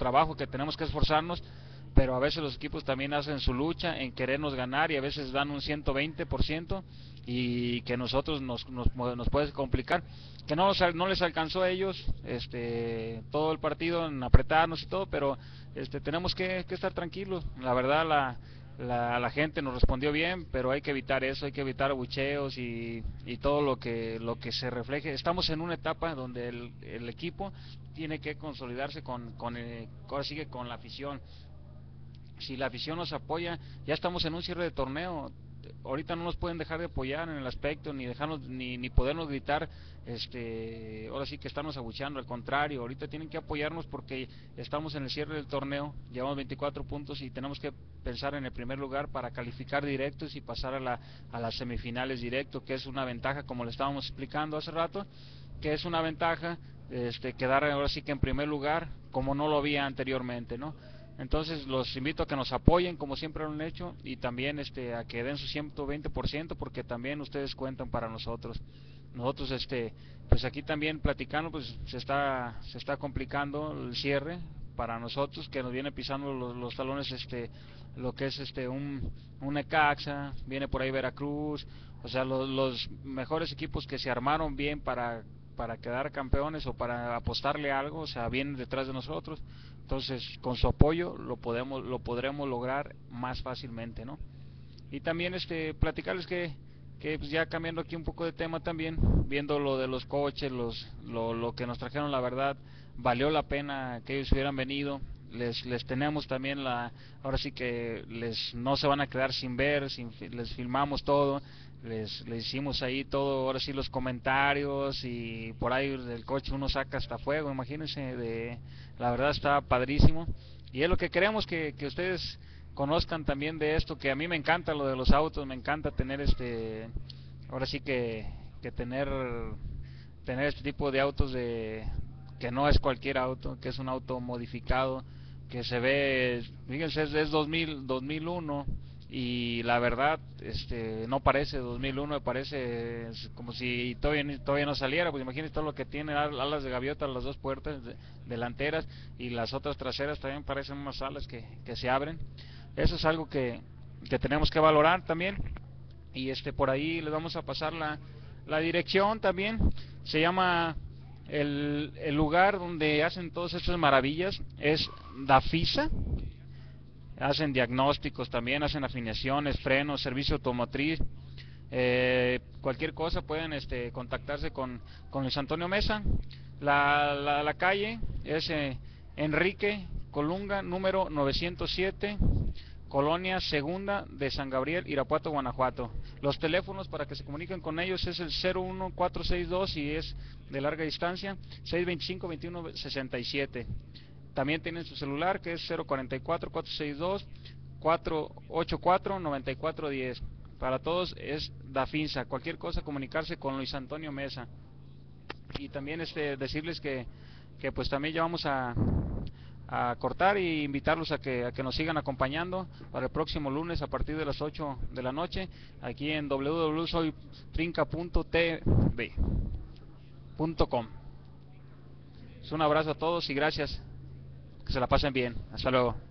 trabajo que tenemos que esforzarnos, pero a veces los equipos también hacen su lucha en querernos ganar y a veces dan un 120% y que nosotros nos puede complicar, que no les alcanzó a ellos todo el partido en apretarnos y todo, pero tenemos que estar tranquilos. La verdad la gente nos respondió bien, pero hay que evitar eso, hay que evitar abucheos y todo lo que se refleje. Estamos en una etapa donde el equipo tiene que consolidarse ahora sigue con la afición. Si la afición nos apoya, ya estamos en un cierre de torneo. Ahorita no nos pueden dejar de apoyar en el aspecto, ni dejarnos, ni podernos gritar, ahora sí que estamos abucheando, al contrario, ahorita tienen que apoyarnos porque estamos en el cierre del torneo, llevamos 24 puntos y tenemos que pensar en el primer lugar para calificar directos y pasar a las semifinales directo, que es una ventaja, como le estábamos explicando hace rato, que es una ventaja, quedar ahora sí que en primer lugar, como no lo había anteriormente, ¿no? Entonces los invito a que nos apoyen como siempre lo han hecho y también a que den su 120% porque también ustedes cuentan para nosotros. Nosotros pues aquí también platicando pues se está complicando el cierre para nosotros, que nos viene pisando los talones lo que es un Necaxa, viene por ahí Veracruz, o sea los mejores equipos que se armaron bien para quedar campeones o para apostarle algo, o sea, vienen detrás de nosotros. Entonces, con su apoyo lo podremos lograr más fácilmente, ¿no? Y también platicarles que pues ya cambiando aquí un poco de tema también, viendo lo de los coches, lo que nos trajeron, la verdad, valió la pena que ellos hubieran venido. Les tenemos también ahora sí que no se van a quedar sin ver, les filmamos todo, les hicimos ahí todo, ahora sí los comentarios y por ahí del coche uno saca hasta fuego, imagínense, la verdad está padrísimo y es lo que queremos que ustedes conozcan también de esto, que a mí me encanta lo de los autos, me encanta tener ahora sí que tener este tipo de autos que no es cualquier auto, que es un auto modificado, que se ve, fíjense, es 2001 y la verdad no parece 2001, me parece como si todavía no saliera. Pues imagínense todo lo que tiene, alas de gaviota, las dos puertas delanteras y las otras traseras también parecen unas alas que se abren. Eso es algo que tenemos que valorar también y por ahí les vamos a pasar la dirección también. Se llama el lugar donde hacen todas estas maravillas es Dafisa. Hacen diagnósticos también, hacen afinaciones, frenos, servicio automotriz, cualquier cosa pueden contactarse con Luis Antonio Mesa. La calle es Enrique Colunga número 907, Colonia Segunda de San Gabriel, Irapuato, Guanajuato. Los teléfonos para que se comuniquen con ellos es el 01462 y es de larga distancia 625-2167. También tienen su celular que es 044-462-484-9410. Para todos es Dafinsa. Cualquier cosa comunicarse con Luis Antonio Mesa. Y también decirles que pues también ya vamos a cortar y invitarlos a que nos sigan acompañando para el próximo lunes a partir de las 8 de la noche aquí en www.soytrinca.tv.com. Un abrazo a todos y gracias. Que se la pasen bien. Hasta luego.